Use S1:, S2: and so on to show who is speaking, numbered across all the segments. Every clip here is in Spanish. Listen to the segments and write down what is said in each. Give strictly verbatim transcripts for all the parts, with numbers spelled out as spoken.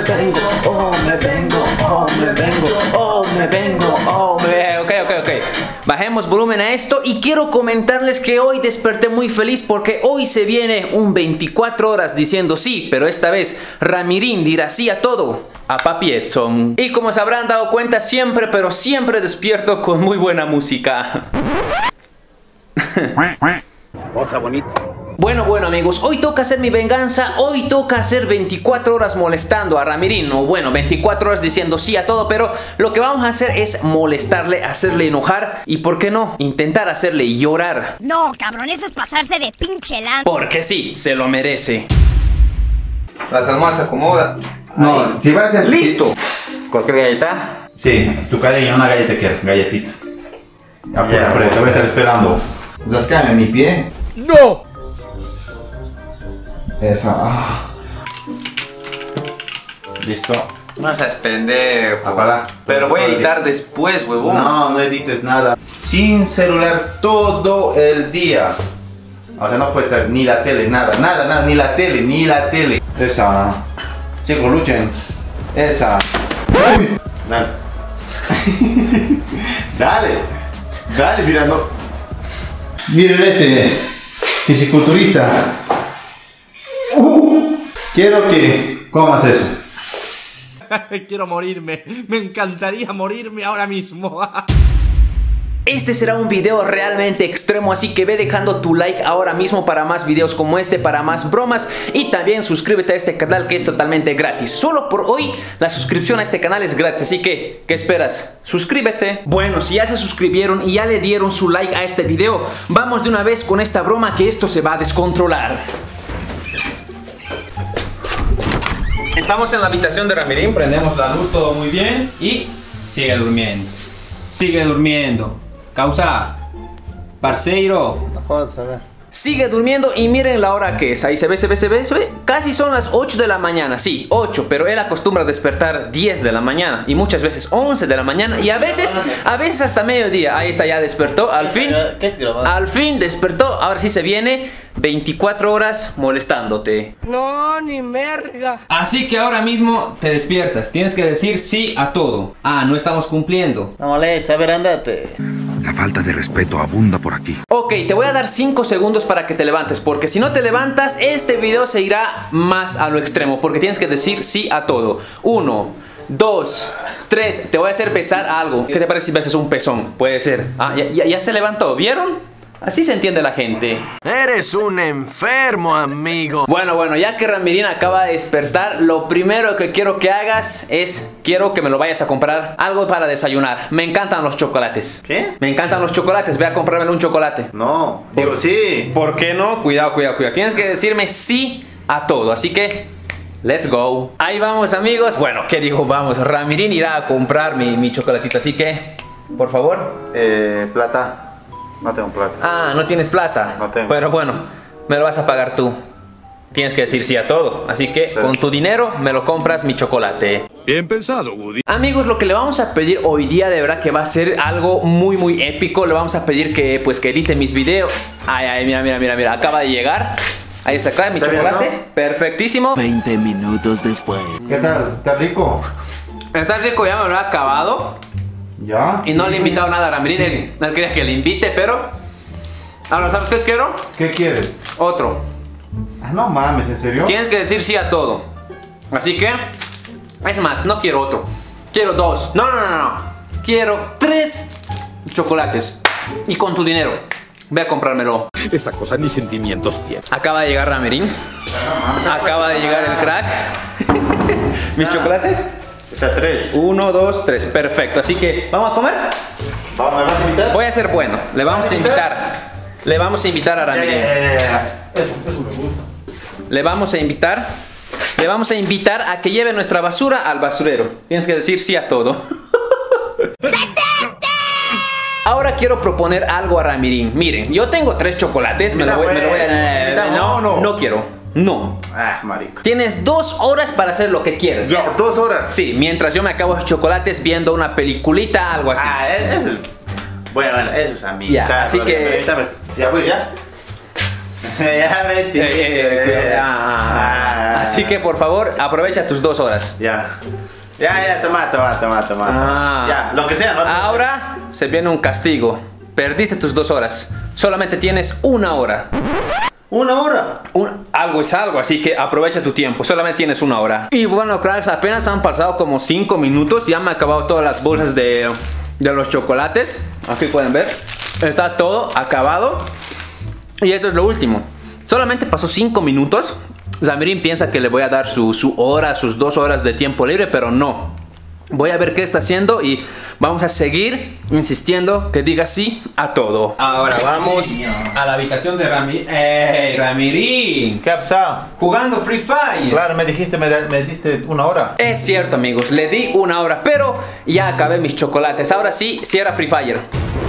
S1: vengo, oh, me vengo, oh, me vengo, oh, me vengo, oh, me... Ok, ok, ok. Bajemos volumen a esto y quiero comentarles que hoy desperté muy feliz porque hoy se viene un veinticuatro horas diciendo sí, pero esta vez Ramirín dirá sí a todo. A Papi Edson. Y como se habrán dado cuenta, siempre, pero siempre despierto con muy buena música.
S2: Cosa bonita.
S1: Bueno, bueno amigos, hoy toca hacer mi venganza. Hoy toca hacer veinticuatro horas molestando a Ramirín. O bueno, veinticuatro horas diciendo sí a todo. Pero lo que vamos a hacer es molestarle, hacerle enojar. Y por qué no, intentar hacerle llorar.
S3: No, cabrón, eso es pasarse de pinche lan.
S1: Porque sí, se lo merece. Las almohadas se acomodan.
S4: No,
S1: ahí.
S4: Si va a ser...
S1: ¿Listo? ¿Cualquier galleta?
S4: Sí, tu cariño, una galleta quiero, galletita. Apura,
S1: Ya.
S4: apura, te voy a estar esperando. Zascame mi pie.
S2: ¡No!
S4: Esa, ah. Listo.
S1: No seas pendejo.
S4: Apaga.
S1: Pero voy a editar después, huevón.
S4: No, no edites nada. Sin celular todo el día. O sea, no puede estar ni la tele, nada, nada, nada, ni la tele, ni la tele. Esa. Chicos, luchen. Esa. Uy. Dale. Dale. Dale, mirando. Miren este fisiculturista. Uh, quiero que comas eso.
S2: Quiero morirme. Me encantaría morirme ahora mismo.
S1: Este será un video realmente extremo, así que ve dejando tu like ahora mismo para más videos como este, para más bromas. Y también suscríbete a este canal que es totalmente gratis. Solo por hoy la suscripción a este canal es gratis, así que, ¿qué esperas? Suscríbete. Bueno, si ya se suscribieron y ya le dieron su like a este video, vamos de una vez con esta broma que esto se va a descontrolar. Estamos en la habitación de Ramirín, prendemos la luz, todo muy bien. Y sigue durmiendo. Sigue durmiendo. Causa, parceiro.
S4: No jodas, a ver.
S1: Sigue durmiendo y miren la hora que es. Ahí se ve, se ve, se ve, se ve. Casi son las ocho de la mañana. Sí, ocho, pero él acostumbra a despertar diez de la mañana. Y muchas veces once de la mañana. Y a veces, a veces hasta mediodía. Ahí está, ya despertó. Al fin, al fin despertó. Ahora sí se viene veinticuatro horas molestándote.
S2: No, ni merga.
S1: Así que ahora mismo te despiertas. Tienes que decir sí a todo. Ah, no estamos cumpliendo.
S4: No molesta, a ver, andate.
S5: La falta de respeto abunda por aquí.
S1: Ok, te voy a dar cinco segundos para que te levantes, porque si no te levantas, este video se irá más a lo extremo, porque tienes que decir sí a todo. Uno, dos, tres. Te voy a hacer pesar algo. ¿Qué te parece si besas un pezón? Puede ser. Ah, ya, ya, ya se levantó, ¿vieron? Así se entiende la gente.
S2: Eres un enfermo, amigo.
S1: Bueno, bueno, ya que Ramirín acaba de despertar, lo primero que quiero que hagas es, quiero que me lo vayas a comprar algo para desayunar. Me encantan los chocolates.
S4: ¿Qué?
S1: Me encantan los chocolates, ve a comprarme un chocolate.
S4: No, digo sí.
S1: ¿Por qué no? Cuidado, cuidado, cuidado. Tienes que decirme sí a todo, así que let's go. Ahí vamos, amigos. Bueno, ¿qué digo? Vamos, Ramirín irá a comprar mi, mi chocolatito, así que, por favor.
S4: Eh, plata. No tengo plata.
S1: Ah, no tienes plata.
S4: No tengo.
S1: Pero bueno, me lo vas a pagar tú. Tienes que decir sí a todo. Así que
S4: Sí.
S1: con tu dinero me lo compras mi chocolate.
S5: Bien pensado, Woody.
S1: Amigos, lo que le vamos a pedir hoy día de verdad que va a ser algo muy muy épico. Le vamos a pedir que pues que edite mis videos. Ay, ay, mira, mira, mira, mira. Acaba de llegar. Ahí está, claro, mi
S4: ¿Está bien,
S1: chocolate.
S4: no?
S1: Perfectísimo.
S6: veinte minutos después.
S4: ¿Qué tal? ¿Está rico?
S1: Está rico, ya me lo he acabado.
S4: ¿Ya?
S1: Y no le he invitado nada a Ramirín. Él, él quería que le invite, pero... Ahora, ¿sabes qué quiero?
S4: ¿Qué quieres?
S1: Otro.
S4: Ah, no mames, ¿en serio?
S1: Tienes que decir sí a todo. Así que... Es más, no quiero otro. Quiero dos. No, no, no, no. Quiero tres chocolates. Y con tu dinero. Ve a comprármelo.
S5: Esa cosa ni sentimientos tiene.
S1: Acaba de llegar Ramirín. Acaba de llegar el crack. ¿Mis chocolates?
S4: Está tres.
S1: Uno, dos, tres. Perfecto. Así que, ¿vamos a comer?
S4: ¿Vamos, ¿Me vas a invitar?
S1: Voy a ser bueno. Le vamos a invitar. Le vamos a invitar a
S4: Ya,
S1: Ramirín.
S4: ya, ya, ya. Eso, eso me gusta.
S1: Le vamos a invitar. Le vamos a invitar a que lleve nuestra basura al basurero. Tienes que decir sí a todo. Ahora quiero proponer algo a Ramirín. Miren, yo tengo tres chocolates. Me lo voy, me lo voy a...
S4: Invita,
S1: No,
S4: no, no.
S1: no quiero. No.
S4: Ah, marico.
S1: Tienes dos horas para hacer lo que quieras.
S4: Ya, dos horas.
S1: Sí, mientras yo me acabo los chocolates viendo una peliculita, algo así.
S4: Ah, eso es... Bueno, bueno, eso es amistad.
S1: Ya, así
S4: Gloria.
S1: que-
S4: Ahorita me- Ya, pues, ya. Ya, vete.
S1: Eh, eh, eh, ah, Así que por favor, aprovecha tus dos horas.
S4: Ya. Ya, ya, toma, toma, toma, toma.
S1: Ah.
S4: Ya, lo que sea, ¿no?
S1: Ahora se viene un castigo. Perdiste tus dos horas. Solamente tienes una hora.
S4: ¿Una hora?
S1: Un, algo es algo, así que aprovecha tu tiempo. Solamente tienes una hora. Y bueno, cracks, apenas han pasado como cinco minutos. Ya me he acabado todas las bolsas de, de los chocolates. Aquí pueden ver. Está todo acabado. Y esto es lo último. Solamente pasó cinco minutos. Ramirín piensa que le voy a dar su, su hora, sus dos horas de tiempo libre, pero no. Voy a ver qué está haciendo y vamos a seguir insistiendo que diga sí a todo. Ahora vamos a la habitación de Ramirín. ¡Ey, Ramirín!
S4: ¿Qué ha pasado?
S1: Jugando Free Fire.
S4: Claro, me dijiste, me, me diste una hora.
S1: Es cierto, amigos, le di una hora, pero ya acabé mis chocolates. Ahora sí, cierra Free Fire.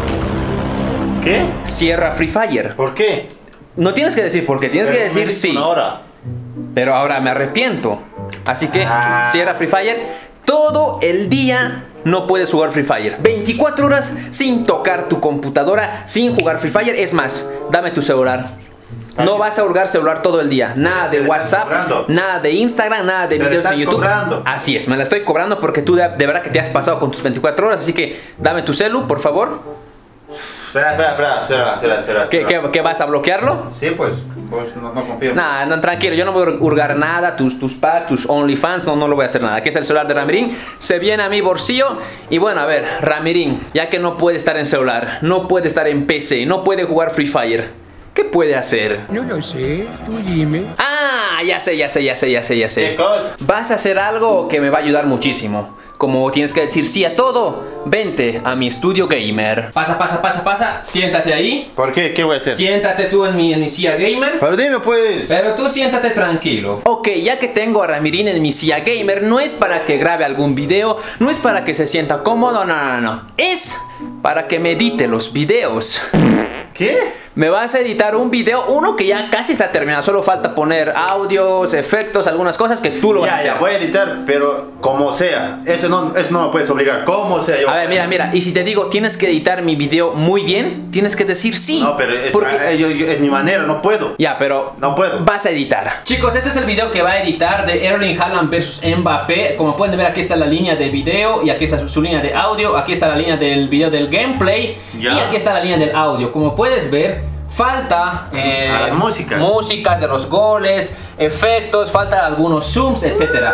S4: ¿Qué?
S1: Cierra Free Fire.
S4: ¿Por qué?
S1: No tienes que decir por qué, tienes
S4: Pero
S1: que
S4: me
S1: decir
S4: diste
S1: sí.
S4: Una hora.
S1: Pero ahora me arrepiento. Así que
S4: Ah.
S1: cierra Free Fire. Todo el día no puedes jugar Free Fire. veinticuatro horas sin tocar tu computadora, sin jugar Free Fire. Es más, dame tu celular. No vas a hurgar celular todo el día. Nada de
S4: Te la estás
S1: WhatsApp,
S4: cobrando.
S1: nada de Instagram, nada de
S4: Te la
S1: videos en
S4: estás
S1: YouTube.
S4: cobrando.
S1: Así es, me la estoy cobrando porque tú de, de verdad que te has pasado con tus veinticuatro horas. Así que dame tu celu, por favor.
S4: Espera, espera, espera, espera, espera, espera.
S1: ¿Qué,
S4: espera.
S1: qué, qué vas a bloquearlo?
S4: Sí, pues, pues no, no confío.
S1: Nah, no, tranquilo, yo no voy a hurgar nada, tus, tus packs, tus OnlyFans, no, no lo voy a hacer nada. Aquí está el celular de Ramirín, se viene a mi bolsillo. Y bueno, a ver, Ramirín, ya que no puede estar en celular, no puede estar en P C, no puede jugar Free Fire, ¿qué puede hacer?
S7: No lo sé, tú dime.
S1: Ah, ya sé, ya sé, ya sé, ya sé, ya sé.
S4: ¿Qué cosa?
S1: Vas a hacer algo que me va a ayudar muchísimo. Como tienes que decir sí a todo, vente a mi estudio gamer. Pasa, pasa, pasa, pasa, siéntate ahí.
S4: ¿Por qué? ¿Qué voy a hacer?
S1: Siéntate tú en mi, en mi silla gamer.
S4: Pero dime, pues.
S1: Pero tú siéntate tranquilo. Ok, ya que tengo a Ramirín en mi silla gamer, no es para que grabe algún video, no es para que se sienta cómodo, no, no, no. Es para que me edite los videos.
S4: ¿Qué?
S1: Me vas a editar un video, uno que ya casi está terminado. Solo falta poner audios, efectos, algunas cosas que tú lo vas a
S4: Ya,
S1: hacer.
S4: ya, voy a editar, pero como sea. Eso no, eso no me puedes obligar. Como sea yo.
S1: A ver, mira, mira. Y si te digo, tienes que editar mi video muy bien, tienes que decir sí.
S4: No, pero es,
S1: porque...
S4: eh, yo- yo- es mi manera, no puedo.
S1: Ya, pero
S4: No puedo.
S1: vas a editar. Chicos, este es el video que va a editar de Erling Haaland versus Mbappé. Como pueden ver, aquí está la línea de video y aquí está su, su línea de audio. Aquí está la línea del video del gameplay
S4: Ya.
S1: y aquí está la línea del audio. Como puedes ver, falta eh,
S4: A las músicas.
S1: músicas de los goles, efectos, falta algunos zooms, etcétera.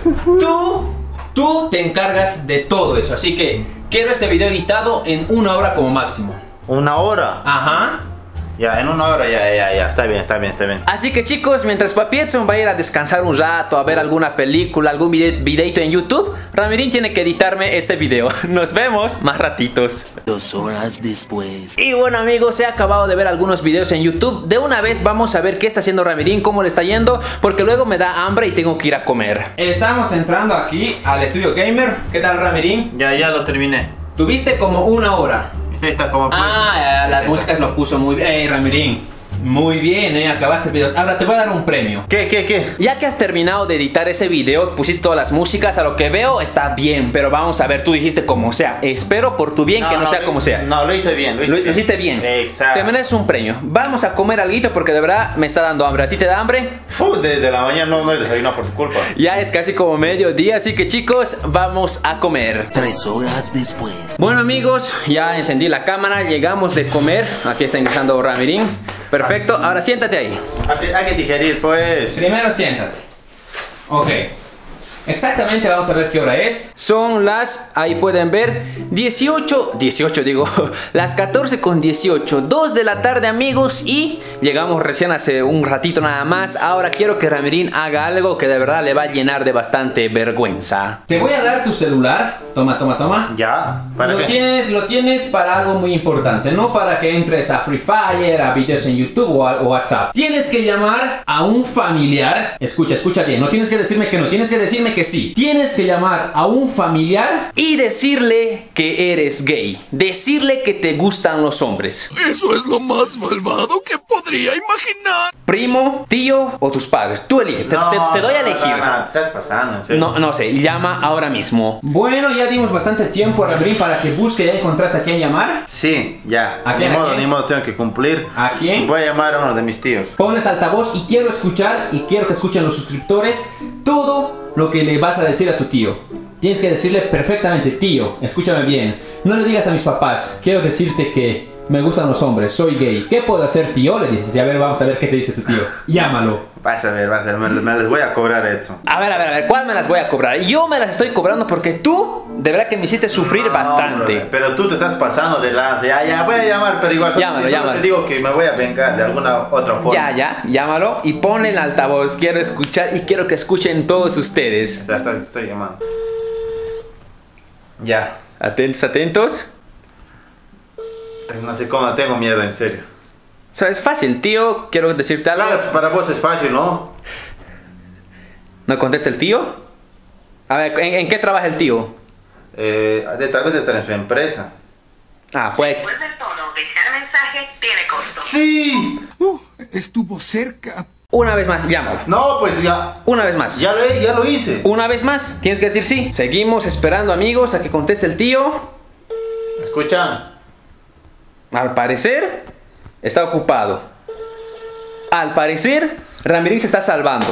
S1: Tú, tú te encargas de todo eso. Así que quiero este video editado en una hora como máximo.
S4: Una hora.
S1: Ajá.
S4: Ya, en una hora, ya, ya, ya. Está bien, está bien, está bien.
S1: Así que chicos, mientras Papi Edson va a ir a descansar un rato, a ver alguna película, algún vide videito en YouTube, Ramirín tiene que editarme este video. Nos vemos más ratitos.
S6: Dos horas después.
S1: Y bueno amigos, he acabado de ver algunos videos en YouTube. De una vez vamos a ver qué está haciendo Ramirín, cómo le está yendo, porque luego me da hambre y tengo que ir a comer. Estamos entrando aquí al estudio gamer. ¿Qué tal Ramirín?
S4: Ya, ya lo terminé.
S1: Tuviste como una hora.
S4: Este está como.
S1: Ah, las músicas lo puso muy bien. Ey, Ramirín, muy bien, eh, acabaste el video. Ahora te voy a dar un premio.
S4: ¿Qué, qué, qué?
S1: Ya que has terminado de editar ese video, pusiste todas las músicas, a lo que veo está bien, pero vamos a ver, tú dijiste como sea. Espero por tu bien que no, sea
S4: lo-
S1: como sea.
S4: No, lo hice bien, lo hice
S1: Lo,
S4: bien.
S1: lo hiciste bien.
S4: Exacto.
S1: Te mereces un premio. Vamos a comer algo porque de verdad me está dando hambre. ¿A ti te da hambre?
S4: Fu, desde la mañana no, no he desayunado por tu culpa.
S1: Ya es casi como mediodía, así que chicos, vamos a comer.
S6: Tres horas después.
S1: Bueno amigos, ya encendí la cámara, llegamos de comer. Aquí está ingresando Ramirín. Perfecto, ahora siéntate ahí.
S4: Hay que, hay que digerir, pues.
S1: Primero siéntate. Ok. Exactamente, vamos a ver qué hora es. Son las, ahí pueden ver, dieciocho, dieciocho digo, las catorce con dieciocho, dos de la tarde amigos. Y llegamos recién hace un ratito nada más. Ahora quiero que Ramirín haga algo que de verdad le va a llenar de bastante vergüenza. Te voy a dar tu celular. Toma, toma, toma.
S4: Ya, ¿para
S1: Lo
S4: qué?
S1: tienes, lo tienes para algo muy importante, no para que entres a Free Fire, a videos en YouTube o a o WhatsApp. Tienes que llamar a un familiar. Escucha, escucha bien, no tienes que decirme que no, tienes que decirme supone que sí. Tienes que llamar a un familiar y decirle que eres gay. Decirle que te gustan los hombres.
S5: Eso es lo más malvado que podría imaginar.
S1: Primo, tío o tus padres. Tú eliges, te,
S4: No,
S1: te- te doy a
S4: no,
S1: elegir.
S4: No, no, te estás pasando, en serio.
S1: No, no sé, llama ahora mismo. Bueno, ya dimos bastante tiempo a Ramirín para que busque. ¿Ya encontraste a quién llamar?
S4: Sí, ya.
S1: ¿A
S4: Ni
S1: quién, a
S4: modo,
S1: quién?
S4: ni modo, tengo que cumplir.
S1: ¿A quién?
S4: Voy a llamar a uno de mis tíos.
S1: Pones altavoz y quiero escuchar y quiero que escuchen los suscriptores todo lo que le vas a decir a tu tío. Tienes que decirle perfectamente: tío, escúchame bien. No le digas a mis papás, quiero decirte que me gustan los hombres, soy gay. ¿Qué puedo hacer, tío? Le dices. Y a ver, vamos a ver qué te dice tu tío. Llámalo.
S4: Vas a ver, vas a ver, me, me les voy a cobrar eso.
S1: A ver, a ver, a ver, ¿cuál me las voy a cobrar? Yo me las estoy cobrando porque tú, de verdad que me hiciste sufrir
S4: No,
S1: bastante.
S4: brother, pero tú te estás pasando de lanza. Ya, ya, voy a llamar, pero igual solo,
S1: Llámalo,
S4: solo
S1: llámalo.
S4: te digo que me voy a vengar de alguna otra forma.
S1: Ya, ya, llámalo y ponle el altavoz. Quiero escuchar y quiero que escuchen todos ustedes.
S4: Ya, estoy, estoy llamando. Ya.
S1: Atentos, atentos.
S4: No sé cómo, tengo miedo, en serio.
S1: O sea, es fácil, tío. Quiero decirte algo.
S4: Claro, para vos es fácil, ¿no?
S1: ¿No contesta el tío? A ver, ¿en, en qué trabaja el tío?
S4: Eh, de- tal vez de estar en su empresa.
S1: Ah, pues.
S8: Después del tono, dejar mensaje tiene costo.
S4: ¡Sí!
S7: Uh, estuvo cerca.
S1: Una vez más, llámalo.
S4: No, pues ya.
S1: Una vez más.
S4: Ya lo, he- ya lo hice.
S1: Una vez más. Tienes que decir sí. Seguimos esperando, amigos, a que conteste el tío.
S4: Escuchan.
S1: Al parecer, está ocupado. Al parecer, Ramirín se está salvando.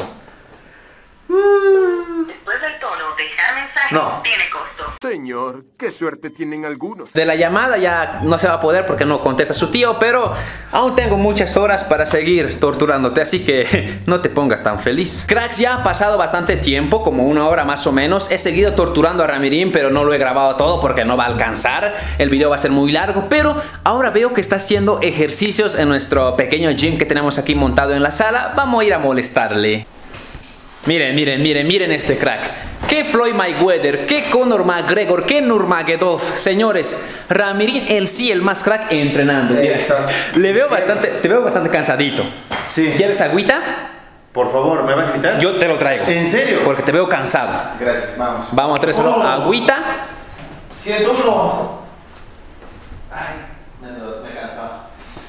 S8: Después del tono, dejar mensaje
S4: No.
S8: tiene costo.
S5: Señor, qué suerte tienen algunos.
S1: De la llamada ya no se va a poder porque no contesta su tío, pero aún tengo muchas horas para seguir torturándote, así que no te pongas tan feliz. Cracks, ya ha pasado bastante tiempo, como una hora más o menos. He seguido torturando a Ramirín, pero no lo he grabado todo porque no va a alcanzar. El video va a ser muy largo, pero ahora veo que está haciendo ejercicios en nuestro pequeño gym que tenemos aquí montado en la sala. Vamos a ir a molestarle. Miren, miren, miren, miren este crack. ¿Qué Floyd Mayweather? ¿Qué Conor McGregor? ¿Qué Nurmagomedov? Señores, Ramirín, el sí, el más crack entrenando. Mira,
S4: Exacto.
S1: le veo bastante, te veo bastante cansadito.
S4: Sí.
S1: ¿Quieres agüita?
S4: Por favor, ¿me vas a invitar?
S1: Yo te lo traigo.
S4: ¿En serio?
S1: Porque te veo cansado.
S4: Gracias, vamos.
S1: Vamos a traer solo
S4: Oh.
S1: agüita.
S4: Siento uno. Ay, me me he cansado.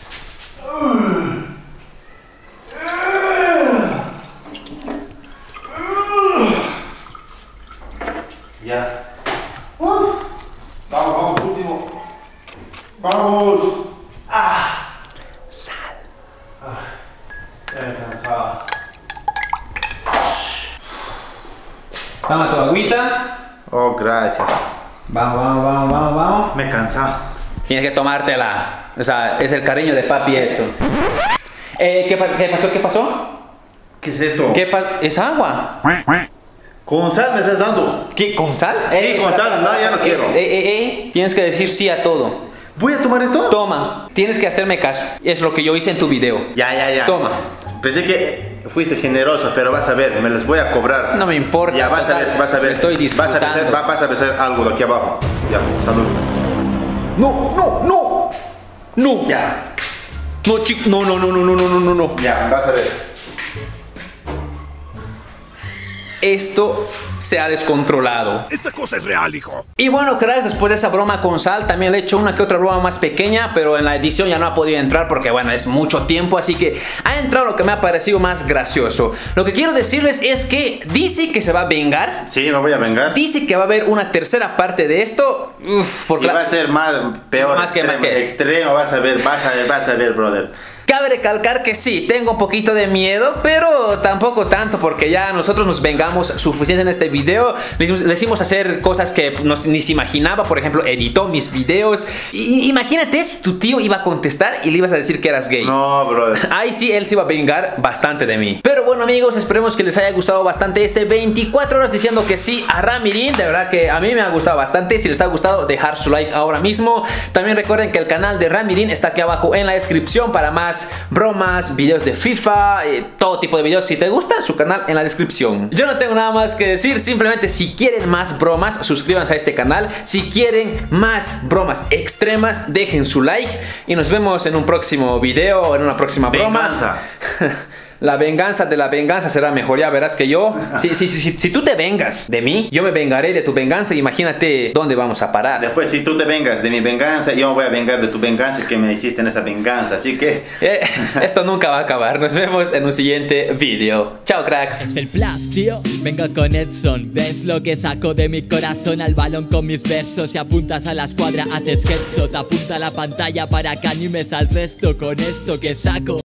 S4: Ya. Uh. Vamos, vamos, último. Vamos. Ah. Sal. Ah, ya me he cansado.
S1: Toma tu agüita.
S4: Oh, gracias.
S1: Vamos, vamos, vamos, vamos, vamos.
S4: Me he cansado.
S1: Tienes que tomártela. O sea, es el cariño de papi eso. Eh, ¿qué, pa- ¿Qué pasó? ¿Qué pasó?
S4: ¿Qué es esto?
S1: ¿Qué pa- ¿Es agua?
S4: Con sal me estás dando.
S1: ¿Qué? ¿Con sal?
S4: Sí, con sal. No, ya no quiero.
S1: Eh, eh, eh. Tienes que decir sí a todo.
S4: ¿Voy a tomar esto?
S1: Toma. Tienes que hacerme caso. Es lo que yo hice en tu video.
S4: Ya, ya, ya.
S1: Toma.
S4: Pensé que fuiste generoso, pero vas a ver, me les voy a cobrar.
S1: No me importa,
S4: Ya, vas a
S1: total,
S4: ver, vas a ver.
S1: estoy
S4: Vas a
S1: disfrutando.
S4: besar, va- vas a besar algo de aquí abajo. Ya, salud.
S1: No, no, no. No.
S4: Ya,
S1: No, chico. No, no, no, no, no, no, no, no.
S4: ya, vas a ver.
S1: Esto se ha descontrolado.
S5: Esta cosa es real, hijo.
S1: Y bueno, cracks, después de esa broma con sal, también le he hecho una que otra broma más pequeña, pero en la edición ya no ha podido entrar porque, bueno, es mucho tiempo, así que ha entrado lo que me ha parecido más gracioso. Lo que quiero decirles es que dice que se va a vengar,
S4: Sí, me voy a vengar.
S1: dice que va a haber una tercera parte de esto. Uf, porque
S4: Y
S1: la-
S4: va a ser más, peor.
S1: Más que,
S4: extremo,
S1: más que.
S4: Extremo, vas a ver, vas a ver, vas a ver, brother.
S1: Cabe recalcar que sí, tengo un poquito de miedo, pero tampoco tanto porque ya nosotros nos vengamos suficiente en este video. Le hicimos, le hicimos hacer cosas que nos, ni se imaginaba, por ejemplo, editó mis videos. Y, imagínate si tu tío iba a contestar y le ibas a decir que eras gay.
S4: No, brother.
S1: Ahí sí, él se iba a vengar bastante de mí. Pero bueno, amigos, esperemos que les haya gustado bastante este veinticuatro horas diciendo que sí a Ramirín. De verdad que a mí me ha gustado bastante. Si les ha gustado, dejar su like ahora mismo. También recuerden que el canal de Ramirín está aquí abajo en la descripción para más bromas, videos de FIFA, eh, todo tipo de videos. Si te gusta, su canal en la descripción. Yo no tengo nada más que decir. Simplemente si quieren más bromas, suscríbanse a este canal. Si quieren más bromas extremas, dejen su like. Y nos vemos en un próximo video o en una próxima broma.
S4: Venganza.
S1: La venganza de la venganza será mejor, ya verás que yo... Si, si, si, si tú te vengas de mí, yo me vengaré de tu venganza. Imagínate dónde vamos a parar.
S4: Después, si tú te vengas de mi venganza, yo me voy a vengar de tu venganza que me hiciste en esa venganza. Así que...
S1: Eh, esto nunca va a acabar. Nos vemos en un siguiente video. Chao, cracks.
S9: Es el plaf, tío. Vengo con Edson. ¿Ves lo que saco de mi corazón al balón con mis versos? Si apuntas a la escuadra, haces headshot. Apunta a la pantalla para que animes al resto con esto que saco.